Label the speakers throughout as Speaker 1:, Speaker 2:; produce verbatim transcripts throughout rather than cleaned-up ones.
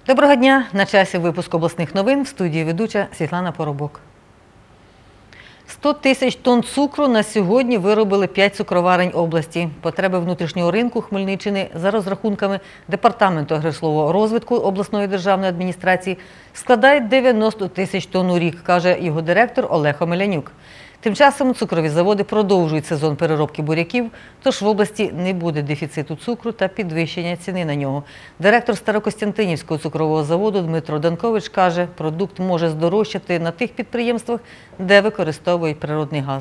Speaker 1: Доброго дня! На часі випуск обласних новин, в студії ведуча Світлана Поробок. сто тисяч тонн цукру на сьогодні виробили п'ять цукроварень області. Потреби внутрішнього ринку Хмельниччини за розрахунками Департаменту агропромислового розвитку обласної державної адміністрації складають дев'яносто тисяч тонн у рік, каже його директор Олег Омелянюк. Тим часом цукрові заводи продовжують сезон переробки буряків, тож в області не буде дефіциту цукру та підвищення ціни на нього. Директор Старокостянтинівського цукрового заводу Дмитро Данкович каже, продукт може здорожчати на тих підприємствах, де використовують природний газ.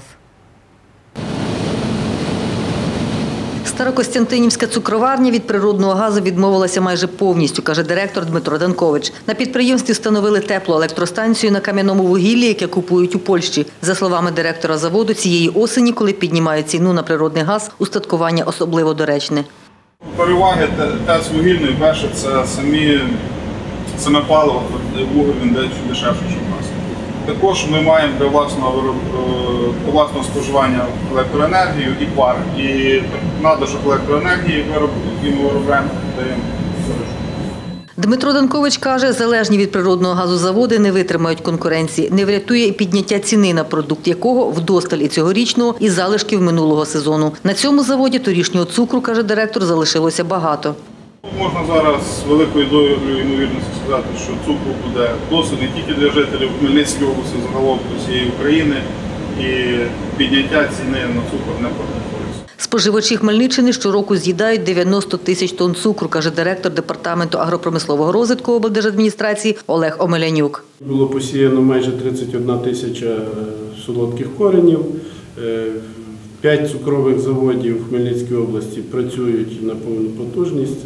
Speaker 1: Старокостянтинівська цукроварня від природного газу відмовилася майже повністю, каже директор Дмитро Данкович. На підприємстві встановили теплу електростанцію на кам'яному вугіллі, яке купують у Польщі. За словами директора заводу, цієї осені, коли піднімають ціну на природний газ, устаткування особливо доречне.
Speaker 2: Переваги ТЕЦ вугільної, перше, це самі, саме паливо, вугіль він дешевше, ніж у нас. Також ми маємо для власного, для власного споживання електроенергію і пар. І надлишок електроенергії, який ми виробляємо, даємо.
Speaker 1: Дмитро Данкович каже, залежні від природного газу заводи не витримають конкуренції. Не врятує і підняття ціни на продукт, якого вдосталь і цьогорічного, і залишків минулого сезону. На цьому заводі торішнього цукру, каже директор, залишилося багато.
Speaker 2: Можна зараз з великою долею ймовірності сказати, що цукру буде досить не тільки для жителів Хмельницької області, загалом до всієї України, і підняття ціни на цукор не продовжується.
Speaker 1: Споживачі Хмельниччини щороку з'їдають дев'яносто тисяч тонн цукру, каже директор Департаменту агропромислового розвитку облдержадміністрації Олег Омелянюк.
Speaker 3: Було посіяно майже тридцять одна тисяча солодких коренів. П'ять цукрових заводів в Хмельницькій області працюють на повну потужність.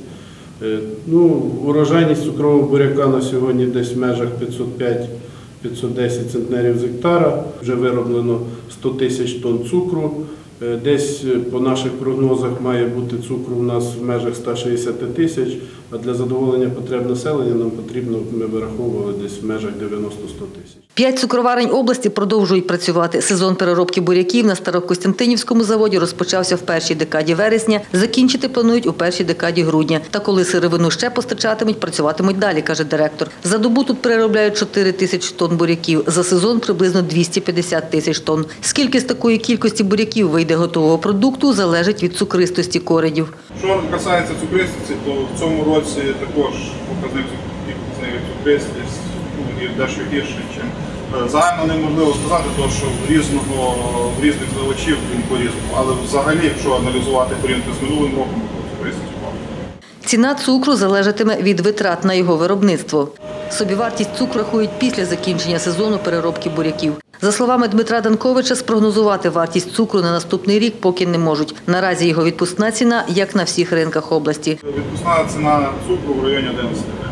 Speaker 3: Ну, урожайність цукрового буряка на сьогодні десь в межах п'ятсот п'ять - п'ятсот десять центнерів з гектара. Вже вироблено сто тисяч тонн цукру. Десь по наших прогнозах має бути цукру у нас в межах ста шістдесяти тисяч, а для задоволення потреб населення нам потрібно, ми вираховували, десь в межах дев'яноста - ста тисяч.
Speaker 1: П'ять цукроварень області продовжують працювати. Сезон переробки буряків на Старокостянтинівському заводі розпочався в першій декаді вересня, закінчити планують у першій декаді грудня. Та коли сировину ще постачатимуть, працюватимуть далі, каже директор. За добу тут переробляють чотири тисячі тонн буряків, за сезон приблизно двісті п'ятдесят тисяч тонн. Скільки з такої кількості буряків вийде готового продукту, залежить від цукристості коренів.
Speaker 2: Що касається цукристості, то в цьому році також показник цукристості дещо гірший, ніж загально неможливо сказати, тому що в різного в різних заводів він по-різному. Але взагалі, якщо аналізувати порівняно з минулим роком, то цукристість впала.
Speaker 1: Ціна цукру залежатиме від витрат на його виробництво. Собівартість цукру рахують після закінчення сезону переробки буряків. За словами Дмитра Данковича, спрогнозувати вартість цукру на наступний рік поки не можуть. Наразі його відпускна ціна, як на всіх ринках області.
Speaker 2: Відпускна ціна цукру в районі одинадцяти гривень.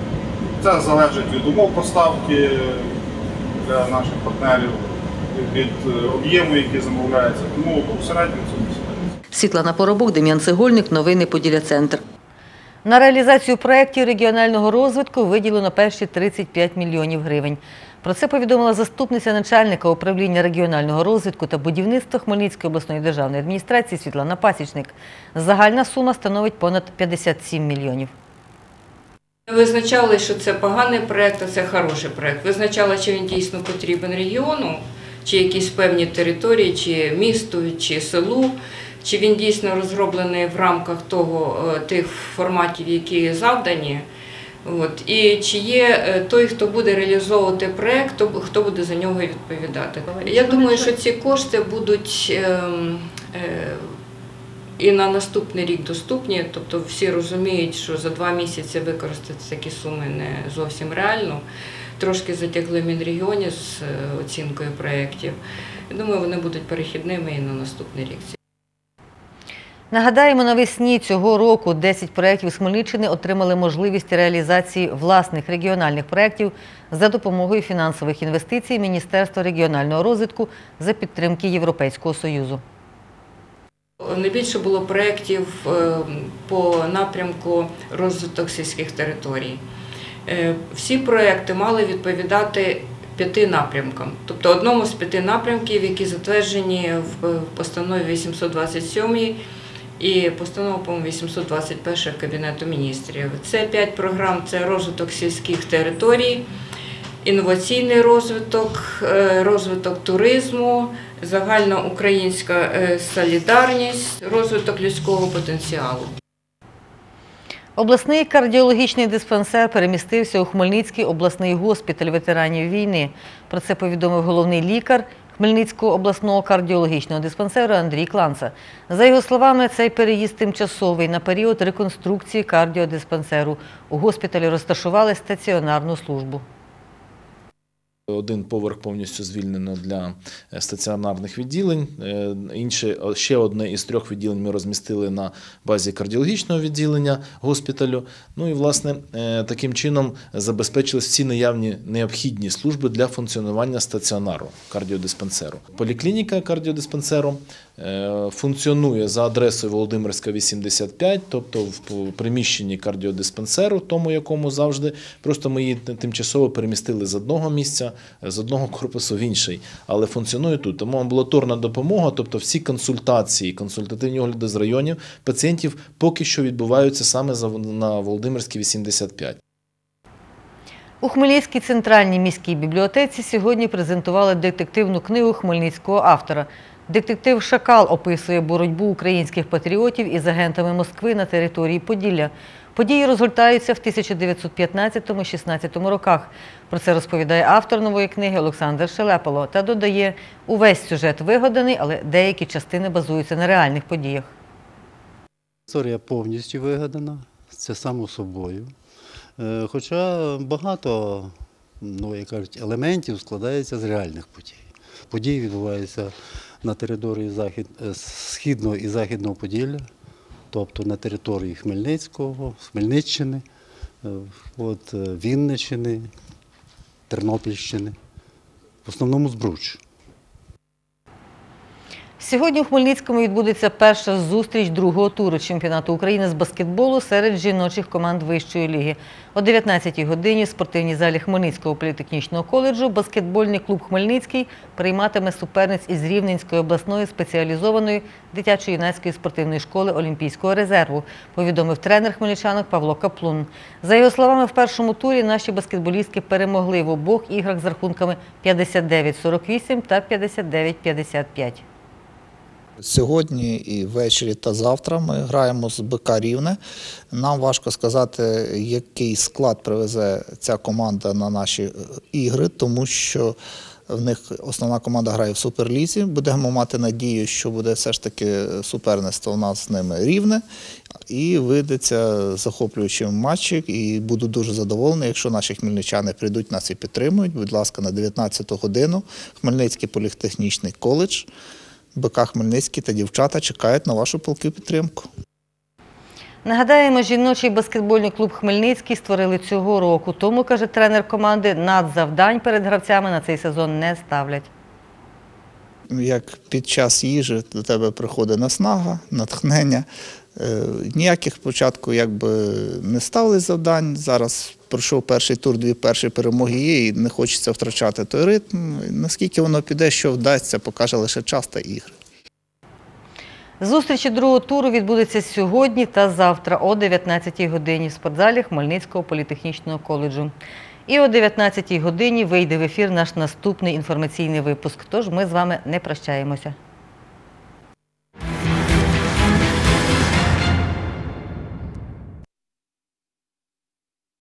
Speaker 2: Це залежить від умов поставки для наших партнерів, від об'єму, який замовляється. Тому в середньому це не середньо.
Speaker 1: Світлана Поробок, Дем'ян Цегольник, новини Поділля-Центр. На реалізацію проєктів регіонального розвитку виділено перші тридцять п'ять мільйонів гривень. Про це повідомила заступниця начальника управління регіонального розвитку та будівництва Хмельницької обласної державної адміністрації Світлана Пасічник. Загальна сума становить понад п'ятдесят сім мільйонів.
Speaker 4: Визначали, що це поганий проєкт, а це хороший проєкт. Визначали, чи він дійсно потрібен регіону, чи якісь певні території, чи місту, чи селу, чи він дійсно розроблений в рамках того, тих форматів, які завдані. От. І чи є той, хто буде реалізовувати проєкт, хто буде за нього відповідати. Я думаю, що ці кошти будуть е, е, і на наступний рік доступні, тобто всі розуміють, що за два місяці використати такі суми не зовсім реально. Трошки затягли Мінрегіоні з оцінкою проєктів. Я думаю, вони будуть перехідними і на наступний рік.
Speaker 1: Нагадаємо, навесні цього року десять проєктів з Хмельниччини отримали можливість реалізації власних регіональних проєктів за допомогою фінансових інвестицій Міністерства регіонального розвитку за підтримки Європейського Союзу.
Speaker 4: Найбільше було проєктів по напрямку розвиток сільських територій. Всі проєкти мали відповідати п'яти напрямкам, тобто одному з п'яти напрямків, які затверджені в постанові вісімсот двадцять сім і постанова, по-моєму, вісімсот двадцять перша Кабінету міністрів. Це п'ять програм – це розвиток сільських територій, інноваційний розвиток, розвиток туризму, загальноукраїнська солідарність, розвиток людського потенціалу.
Speaker 1: Обласний кардіологічний диспансер перемістився у Хмельницький обласний госпіталь ветеранів війни. Про це повідомив головний лікар Хмельницького обласного кардіологічного диспансеру Андрій Кланца. За його словами, цей переїзд тимчасовий на період реконструкції кардіодиспансеру. У госпіталі розташували стаціонарну службу.
Speaker 5: Один поверх повністю звільнено для стаціонарних відділень. Інше, ще одне із трьох відділень ми розмістили на базі кардіологічного відділення госпіталю. Ну і, власне, таким чином забезпечились всі наявні необхідні служби для функціонування стаціонару кардіодиспансеру. Поліклініка кардіодиспансеру функціонує за адресою Володимирська, вісімдесят п'ять, тобто в приміщенні кардіодиспансеру, тому якому завжди. Просто ми її тимчасово перемістили з одного місця, з одного корпусу в інший, але функціонує тут. Тому амбулаторна допомога, тобто всі консультації, консультативні огляди з районів пацієнтів поки що відбуваються саме на Володимирській, вісімдесят п'ять.
Speaker 1: У Хмельницькій центральній міській бібліотеці сьогодні презентували детективну книгу хмельницького автора. Детектив «Шакал» описує боротьбу українських патріотів із агентами Москви на території Поділля. Події розгортаються в тисяча дев'ятсот п'ятнадцятому - шістнадцятому роках. Про це розповідає автор нової книги Олександр Шелепало та додає, увесь сюжет вигаданий, але деякі частини базуються на реальних подіях.
Speaker 6: Історія повністю вигадана, це само собою. Хоча багато, ну, як кажуть, елементів складається з реальних подій. Події відбуваються на території захід... Східного і Західного Поділля, тобто на території Хмельницького, Хмельниччини, от, Вінниччини, Тернопільщини, в основному Збруч.
Speaker 1: Сьогодні у Хмельницькому відбудеться перша зустріч другого туру чемпіонату України з баскетболу серед жіночих команд вищої ліги. О дев'ятнадцятій годині в спортивній залі Хмельницького політехнічного коледжу баскетбольний клуб «Хмельницький» прийматиме суперниць із Рівненської обласної спеціалізованої дитячо-юнацької спортивної школи Олімпійського резерву, повідомив тренер хмельничанок Павло Каплун. За його словами, в першому турі наші баскетболістки перемогли в обох іграх з рахунками п'ятдесят дев'ять сорок вісім та п'ятдесят дев'ять п'ятдесят п'ять.
Speaker 7: Сьогодні і ввечері та завтра ми граємо з БК Рівне. Нам важко сказати, який склад привезе ця команда на наші ігри, тому що в них основна команда грає в Суперлізі. Будемо мати надію, що буде все ж таки суперництво у нас з ними рівне. І вийдеться захоплюючий матч, і буду дуже задоволений, якщо наші хмельничани прийдуть, нас і підтримують. Будь ласка, на дев'ятнадцяту годину Хмельницький політехнічний коледж. БК Хмельницький та дівчата чекають на вашу палку підтримку.
Speaker 1: Нагадаємо, жіночий баскетбольний клуб «Хмельницький» створили цього року. Тому, каже тренер команди, надзавдань перед гравцями на цей сезон не ставлять.
Speaker 7: Як під час їжі до тебе приходить наснага, натхнення. Ніяких спочатку якби не ставили завдань. Зараз пройшов перший тур, дві перші перемоги є, і не хочеться втрачати той ритм. Наскільки воно піде, що вдасться, покаже лише час та ігри.
Speaker 1: Зустрічі другого туру відбудуться сьогодні та завтра о дев'ятнадцятій годині в спортзалі Хмельницького політехнічного коледжу. І о дев'ятнадцятій годині вийде в ефір наш наступний інформаційний випуск. Тож ми з вами не прощаємося.